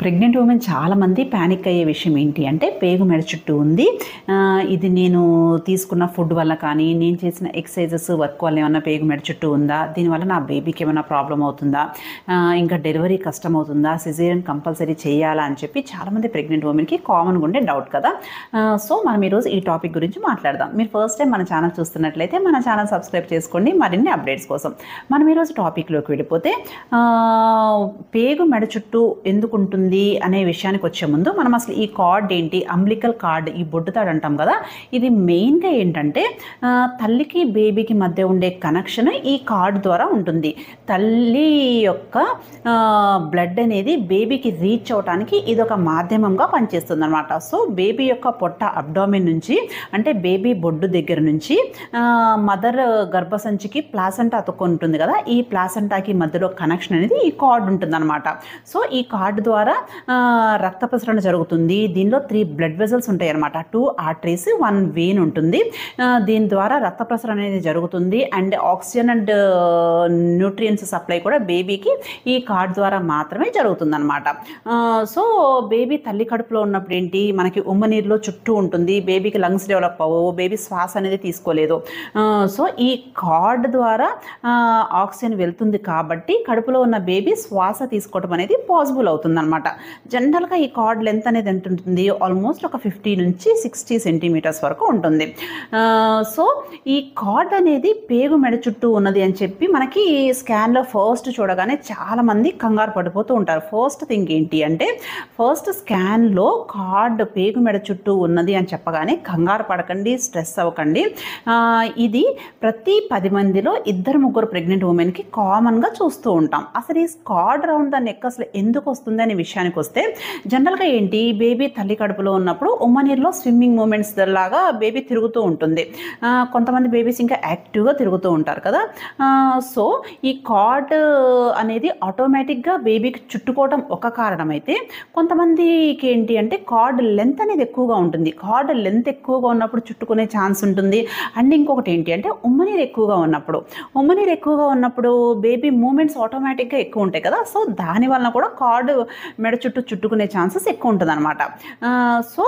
Pregnant women చాలామంది panic అయ్యే విషయం ఏంటి అంటే పేగు మెడ చుట్టూ ఉంది. ఇది నేను తీసుకున్న ఫుడ్ వల్ల కానీ నేను చేసిన ఎక్సర్సైజెస్ వర్క్ వల్ల ఏమన్నా పేగు మెడ చుట్టూ ఉందా, దీనివల్ల నా బేబీకి ఏమైనా ప్రాబ్లం అవుతుందా, ఇంకా డెలివరీ కష్టం అవుతుందా, సిజేరియన్ కంపల్సరీ చేయాలా అని చెప్పి చాలామంది ప్రెగ్నెంట్ ఉమెన్కి కామన్గా ఉండే డౌట్ కదా. సో మనం ఈరోజు ఈ టాపిక్ గురించి మాట్లాడదాం. మీరు ఫస్ట్ టైం మన ఛానల్ చూస్తున్నట్లయితే మన ఛానల్ సబ్స్క్రైబ్ చేసుకోండి మరిన్ని అప్డేట్స్ కోసం. మనం ఈరోజు టాపిక్లోకి వెళ్ళిపోతే పేగు మెడ చుట్టూ ఎందుకు ఉంటుంది అనే విషయానికి వచ్చే ముందు మనం అసలు ఈ కార్డ్ ఏంటి, అంబ్లికల్ కార్డ్, ఈ బొడ్డుతాడు అంటాం కదా, ఇది మెయిన్గా ఏంటంటే తల్లికి బేబీకి మధ్య ఉండే కనెక్షన్ ఈ కార్డ్ ద్వారా ఉంటుంది. తల్లి యొక్క బ్లడ్ అనేది బేబీకి రీచ్ అవడానికి ఇది ఒక మాధ్యమంగా పనిచేస్తుంది అనమాట. సో బేబీ యొక్క పొట్ట అబ్డామిన్ నుంచి అంటే బేబీ బొడ్డు దగ్గర నుంచి మదర్ గర్భసంచికి ప్లాసెంటా అతుక్కొని ఉంటుంది కదా, ఈ ప్లాసెంటాకి మధ్యలో కనెక్షన్ అనేది ఈ కార్డ్ ఉంటుంది అనమాట. సో ఈ కార్డ్ ద్వారా రక్త ప్రసరణ జరుగుతుంది. దీనిలో 3 బ్లడ్ వెజల్స్ ఉంటాయి అనమాట. 2 ఆర్టరీస్ 1 వెయిన్ ఉంటుంది. దీని ద్వారా రక్త ప్రసరణ అనేది జరుగుతుంది. And oxygen and nutrients supply కూడా బేబీకి ఈ కార్డ్ ద్వారా మాత్రమే జరుగుతుంది అనమాట. సో బేబీ తల్లి కడుపులో ఉన్నప్పుడు ఏంటి, మనకి ఉమ్మనీరులో చుట్టూ ఉంటుంది, బేబీకి లంగ్స్ డెవలప్ అవ్వవు, బేబీ శ్వాస అనేది తీసుకోలేదు. సో ఈ కార్డ్ ద్వారా ఆక్సిజన్ వెళ్తుంది కాబట్టి కడుపులో ఉన్న బేబీ శ్వాస తీసుకోవడం అనేది పాసిబుల్ అవుతుంది అనమాట. జనరల్గా ఈ కార్డ్ లెంత్ అనేది ఎంత ఉంటుంది, ఆల్మోస్ట్ ఒక 50 నుంచి 60 సెంటీమీటర్స్ వరకు ఉంటుంది. సో ఈ కార్డ్ అనేది పేగు మెడ చుట్టూ ఉన్నది అని చెప్పి మనకి స్కాన్లో ఫస్ట్ చూడగానే చాలామంది కంగారు పడిపోతూ ఉంటారు. ఫస్ట్ థింగ్ ఏంటి అంటే, ఫస్ట్ స్కాన్లో కార్డ్ పేగు మెడ చుట్టూ ఉన్నది అని చెప్పగానే కంగారు పడకండి, స్ట్రెస్ అవ్వకండి. ఇది ప్రతి 10 మందిలో 2-3 ప్రెగ్నెంట్ ఉమెన్కి కామన్గా చూస్తూ ఉంటాం. అసలు ఈ కార్డ్ రౌండ్ ద నెక్ అసలు ఎందుకు వస్తుంది అనే విషయానికి వస్తే, జనరల్గా ఏంటి, బేబీ తల్లి కడుపులో ఉన్నప్పుడు ఉమ్మనీరులో స్విమ్మింగ్ మూమెంట్స్ లాగా బేబీ తిరుగుతూ ఉంటుంది. కొంతమంది బేబీస్ ఇంకా యాక్టివ్గా తిరుగుతూ ఉంటారు కదా. సో ఈ కార్డ్ అనేది ఆటోమేటిక్గా బేబీకి చుట్టుకోవడం ఒక కారణం అయితే, కొంతమందికి ఏంటి అంటే కార్డ్ లెంత్ అనేది ఎక్కువగా ఉంటుంది. కార్డ్ లెంత్ ఎక్కువగా ఉన్నప్పుడు చుట్టుకునే ఛాన్స్ ఉంటుంది. అండ్ ఇంకొకటి ఏంటి అంటే ఉమ్మనీరు ఎక్కువగా ఉన్నప్పుడు బేబీ మూమెంట్స్ ఆటోమేటిక్గా ఎక్కువ ఉంటాయి కదా. సో దానివల్ల కూడా కార్డు మెడ చుట్టుకునే ఛాన్సెస్ ఎక్కువ ఉంటుంది అనమాట. సో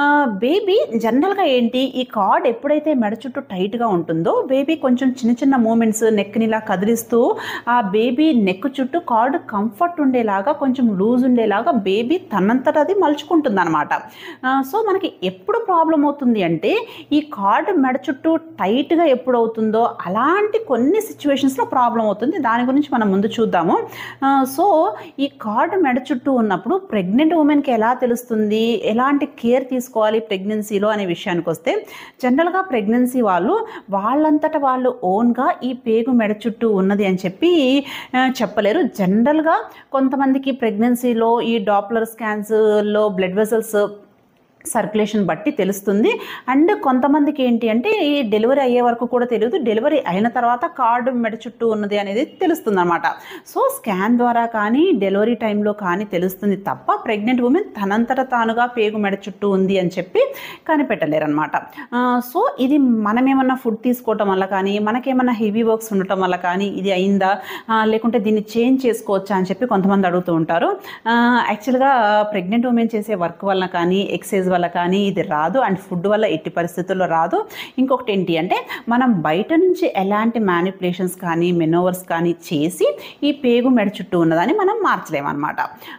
బేబీ జనరల్గా ఏంటి, ఈ కార్డ్ ఎప్పుడైతే మెడ చుట్టూ టైట్గా ఉంటుందో బేబీ కొంచెం చిన్న మూమెంట్స్ నెక్ని ఇలా కదిలిస్తూ ఆ బేబీ నెక్ చుట్టూ కార్డు కంఫర్ట్ ఉండేలాగా, కొంచెం లూజ్ ఉండేలాగా బేబీ తనంతట అది మలుచుకుంటుంది అనమాట. సో మనకి ఎప్పుడు ప్రాబ్లం అవుతుంది అంటే, ఈ కార్డు మెడ చుట్టూ టైట్గా ఎప్పుడు అవుతుందో అలాంటి కొన్ని సిచ్యువేషన్స్లో ప్రాబ్లం అవుతుంది. దాని గురించి మనం ముందు చూద్దాము. సో ఈ కార్డు మెడ చుట్టూ ఉన్నప్పుడు ప్రెగ్నెంట్ ఉమెన్కి ఎలా తెలుస్తుంది, ఎలాంటి కేర్ తీసుకోవాలి ప్రెగ్నెన్సీలో అనే విషయానికి వస్తే, జనరల్గా ప్రెగ్నెన్సీ వాళ్ళంతటా వాళ్ళు ఓన్గా ఈ పేగు మెడ చుట్టూ ఉన్నది అని చెప్పి చెప్పలేరు. జనరల్గా కొంతమందికి ప్రెగ్నెన్సీలో ఈ డాప్లర్ స్కాన్స్లో బ్లడ్ వెసల్స్ సర్క్యులేషన్ బట్టి తెలుస్తుంది. అండ్ కొంతమందికి ఏంటి అంటే ఈ డెలివరీ అయ్యే వరకు కూడా తెలియదు, డెలివరీ అయిన తర్వాత కార్డు మెడ చుట్టూ ఉన్నది అనేది తెలుస్తుంది అనమాట. సో స్కాన్ ద్వారా కానీ డెలివరీ టైంలో కానీ తెలుస్తుంది తప్ప ప్రెగ్నెంట్ ఉమెన్ తనంతట తానుగా పేగు మెడ చుట్టూ ఉంది అని చెప్పి కనిపెట్టలేరు అనమాట. సో ఇది మనమేమన్నా ఫుడ్ తీసుకోవటం వల్ల కానీ, మనకేమన్నా హెవీ వర్క్స్ ఉండటం వల్ల కానీ ఇది అయిందా, లేకుంటే దీన్ని చేంజ్ చేసుకోవచ్చా అని చెప్పి కొంతమంది అడుగుతూ ఉంటారు. యాక్చువల్గా ప్రెగ్నెంట్ ఉమెన్ చేసే వర్క్ వల్ల కానీ, ఎక్సైజ్ వల్ల కానీ ఇది రాదు. అండ్ ఫుడ్ వల్ల ఎట్టి పరిస్థితుల్లో రాదు. ఇంకొకటి ఏంటి అంటే, మనం బయట నుంచి ఎలాంటి మ్యానిపులేషన్స్ కానీ మెనోవర్స్ కానీ చేసి ఈ పేగు మెడ చుట్టూ ఉన్నదాన్ని మనం మార్చలేమన్నమాట.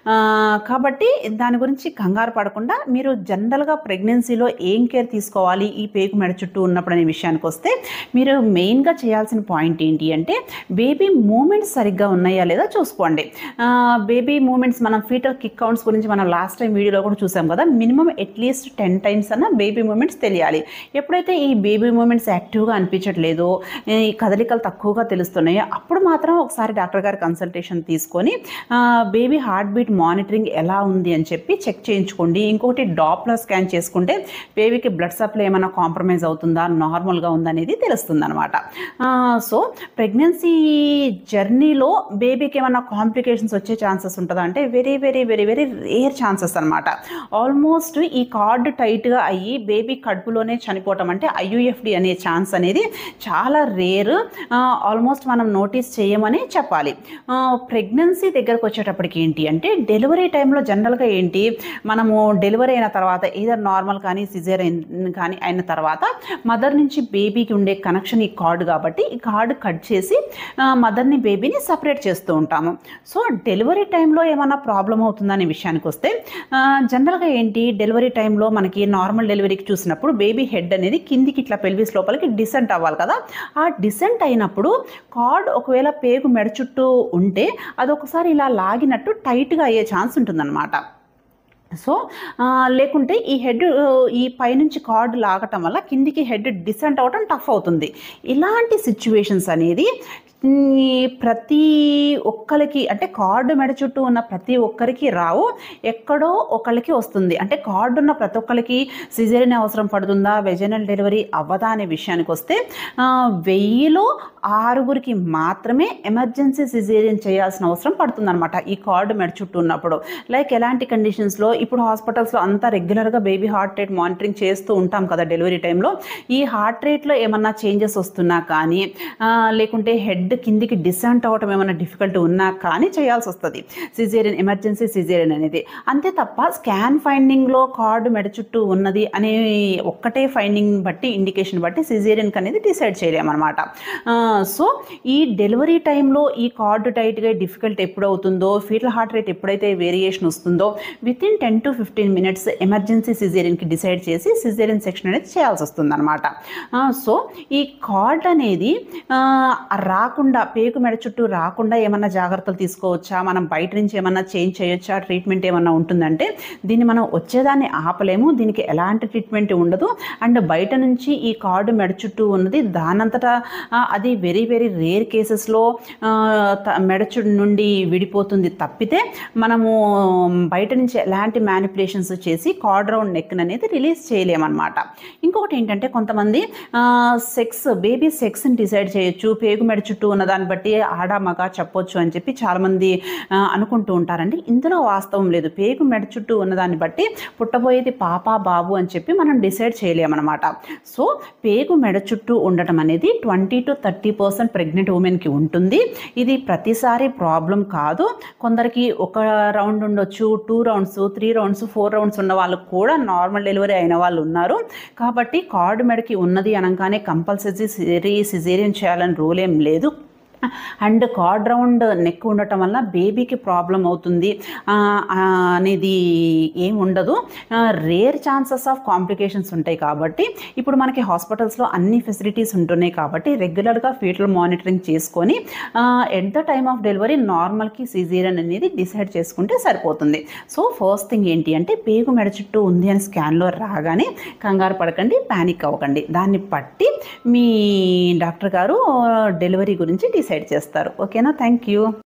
కాబట్టి దాని గురించి కంగారు పడకుండా మీరు జనరల్గా ప్రెగ్నెన్సీలో ఏం కేర్ తీసుకోవాలి ఈ పేగు మెడ చుట్టూ ఉన్నప్పుడు అనే విషయానికి వస్తే, మీరు మెయిన్గా చేయాల్సిన పాయింట్ ఏంటి అంటే, బేబీ మూమెంట్స్ సరిగ్గా ఉన్నాయా లేదా చూసుకోండి. బేబీ మూమెంట్స్, మనం ఫీటల్ కిక్ కౌంట్స్ గురించి మనం లాస్ట్ టైం వీడియోలో కూడా చూసాం కదా. మినిమం అట్లీస్ట్ 10 టైమ్స్ అన్న బేబీ మూమెంట్స్ తెలియాలి. ఎప్పుడైతే ఈ బేబీ మూమెంట్స్ యాక్టివ్గా అనిపించట్లేదో, ఈ కదలికలు తక్కువగా తెలుస్తున్నాయో, అప్పుడు మాత్రం ఒకసారి డాక్టర్ గారి కన్సల్టేషన్ తీసుకొని బేబీ హార్ట్ బీట్ మానిటరింగ్ ఎలా ఉంది అని చెప్పి చెక్ చేయించుకోండి. ఇంకొకటి డాప్లర్ స్కాన్ చేసుకుంటే బేబీకి బ్లడ్ సప్లై ఏమైనా కాంప్రమైజ్ అవుతుందా, నార్మల్గా ఉందనేది తెలుస్తుంది అనమాట. సో ప్రెగ్నెన్సీ జర్నీలో బేబీకి ఏమైనా కాంప్లికేషన్స్ వచ్చే ఛాన్సెస్ ఉంటుందా అంటే very very very very rare chances అనమాట. ఆల్మోస్ట్ ఈ కార్డ్ టైట్గా అయ్యి బేబీ కడుపులోనే చనిపోవటం అంటే ఐయుఎఫ్డి అనే ఛాన్స్ అనేది చాలా రేర్, ఆల్మోస్ట్ మనం నోటీస్ చేయమని చెప్పాలి. ప్రెగ్నెన్సీ దగ్గరకు వచ్చేటప్పటికి ఏంటి అంటే డెలివరీ టైంలో జనరల్గా ఏంటి, మనము డెలివరీ అయిన తర్వాత ఈధర్ నార్మల్ కానీ సిజేరియన్ కానీ అయిన తర్వాత మదర్ నుంచి బేబీకి ఉండే కనెక్షన్ ఈ కార్డ్ కాబట్టి ఈ కార్డ్ కట్ చేసి మదర్ని బేబీని సపరేట్ చేస్తూ ఉంటాము. సో డెలివరీ టైంలో ఏమైనా ప్రాబ్లం అవుతుందనే విషయానికి వస్తే జనరల్గా ఏంటి, డెలివరీ టైంలో మనకి నార్మల్ డెలివరీకి చూసినప్పుడు బేబీ హెడ్ అనేది కిందికి ఇట్లా పెల్విస్ లోపలికి డిసెంట్ అవ్వాలి కదా. ఆ డిసెంట్ అయినప్పుడు కార్డ్ ఒకవేళ పేగు మెడ చుట్టూ ఉంటే అదొకసారి ఇలా లాగినట్టు టైట్గా అయ్యే ఛాన్స్ ఉంటుందన్నమాట. సో లేకుంటే ఈ హెడ్ ఈ పైనుంచి కార్డ్ లాగటం వల్ల కిందికి హెడ్ డిసెంట్ అవ్వటం టఫ్ అవుతుంది. ఇలాంటి సిచ్యువేషన్స్ అనేది ప్రతి ఒక్కరికి అంటే కార్డు మెడ చుట్టూ ఉన్న ప్రతి ఒక్కరికి రావు, ఎక్కడో ఒకరికి వస్తుంది. అంటే కార్డు ఉన్న ప్రతి ఒక్కరికి సిజేరియన్ అవసరం పడుతుందా, వెజైనల్ డెలివరీ అవ్వదా అనే విషయానికి వస్తే 1000లో 6 మాత్రమే ఎమర్జెన్సీ సిజేరియన్ చేయాల్సిన అవసరం పడుతుందన్నమాట ఈ కార్డు మెడ చుట్టూ ఉన్నప్పుడు. లైక్ ఎలాంటి కండిషన్స్లో, ఇప్పుడు హాస్పిటల్స్లో అంతా రెగ్యులర్గా బేబీ హార్ట్ రేట్ మానిటరింగ్ చేస్తూ ఉంటాం కదా డెలివరీ టైంలో. ఈ హార్ట్ రేట్లో ఏమన్నా చేంజెస్ వస్తున్నా కానీ లేకుంటే హెడ్ కిందికి డిసెంట్ అవ్వటం ఏమైనా డిఫికల్టీ ఉన్నా కానీ చేయాల్సి వస్తుంది సిజేరియన్, ఎమర్జెన్సీ సిజేరియన్ అనేది. అంతే తప్ప స్కాన్ ఫైండింగ్లో కార్డు మెడ చుట్టూ ఉన్నది అనే ఒక్కటే ఫైండింగ్ బట్టి ఇండికేషన్ బట్టి సిజేరియన్కి అనేది డిసైడ్ చేయలేమన్నమాట. సో ఈ డెలివరీ టైంలో ఈ కార్డు టైట్గా డిఫికల్ట్ ఎప్పుడు అవుతుందో, ఫీటల్ హార్ట్ రేట్ ఎప్పుడైతే వేరియేషన్ వస్తుందో వితిన్ 10 to 15 minutes ఎమర్జెన్సీ సిజేరియన్కి డిసైడ్ చేసి సిజేరియన్ సెక్షన్ అనేది చేయాల్సి వస్తుంది అనమాట. సో ఈ కార్డ్ అనేది రాకుండా, పేగు మెడ చుట్టూ రాకుండా ఏమన్నా జాగ్రత్తలు తీసుకోవచ్చా, మనం బయట నుంచి ఏమన్నా చేంజ్ చేయొచ్చా, ట్రీట్మెంట్ ఏమన్నా ఉంటుందంటే దీన్ని మనం వచ్చేదాన్ని ఆపలేము, దీనికి ఎలాంటి ట్రీట్మెంట్ ఉండదు. అండ్ బయట నుంచి ఈ కార్డు మెడ చుట్టూ ఉన్నది దానంతటా అది వెరీ వెరీ రేర్ కేసెస్లో మెడ చుట్టూ నుండి విడిపోతుంది తప్పితే మనము బయట నుంచి ఎలాంటి మ్యానిపులేషన్స్ చేసి కార్డ్ రౌండ్ నెక్ అనేది రిలీజ్ చేయలేమన్నమాట. ఇంకొకటి ఏంటంటే కొంతమంది బేబీ సెక్స్ని డిసైడ్ చేయొచ్చు, పేగు మెడ చుట్టూ ఉన్న దాన్ని బట్టి ఆడ మగ చెప్పొచ్చు అని చెప్పి చాలామంది అనుకుంటూ ఉంటారండి. ఇందులో వాస్తవం లేదు. పేగు మెడ చుట్టూ ఉన్నదాన్ని బట్టి పుట్టబోయేది పాప బాబు అని చెప్పి మనం డిసైడ్ చేయలేమన్నమాట. సో పేగు మెడ చుట్టూ ఉండటం అనేది 20 to 30% ప్రెగ్నెంట్ ఉమెన్కి ఉంటుంది. ఇది ప్రతిసారి ప్రాబ్లం కాదు. కొందరికి ఒక రౌండ్ ఉండొచ్చు, 2 rounds, 3 rounds, 4 rounds ఉన్న వాళ్ళు కూడా నార్మల్ డెలివరీ అయిన వాళ్ళు ఉన్నారు. కాబట్టి కార్డు మెడకి ఉన్నది అనగానే కంపల్సరీ సిజేరియన్ చేయాలని రూల్ ఏం లేదు. అండ్ కార్డ్ రౌండ్ నెక్ ఉండటం వల్ల బేబీకి ప్రాబ్లం అవుతుంది అనేది ఏం ఉండదు. రేర్ ఛాన్సెస్ ఆఫ్ కాంప్లికేషన్స్ ఉంటాయి కాబట్టి ఇప్పుడు మనకి హాస్పిటల్స్లో అన్ని ఫెసిలిటీస్ ఉంటున్నాయి కాబట్టి రెగ్యులర్గా ఫీటల్ మానిటరింగ్ చేసుకొని at the time of delivery నార్మల్కి సిజేరియన్ అనేది డిసైడ్ చేసుకుంటే సరిపోతుంది. సో ఫస్ట్ థింగ్ ఏంటి అంటే పేగు మెడ చుట్టూ ఉంది అని స్కాన్లో రాగానే కంగారు పడకండి, ప్యానిక్ అవ్వకండి. దాన్ని బట్టి మీ డాక్టర్ గారు డెలివరీ గురించి డిసైడ్ చేస్తారు. ఓకేనా? Thank you.